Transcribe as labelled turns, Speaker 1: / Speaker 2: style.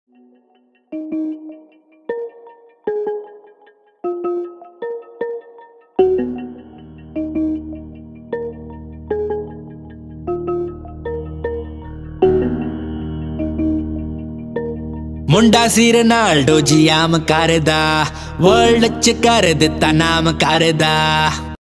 Speaker 1: मुंडा सी Ronaldo जी आम करदा, world च कर दिता नाम करदा।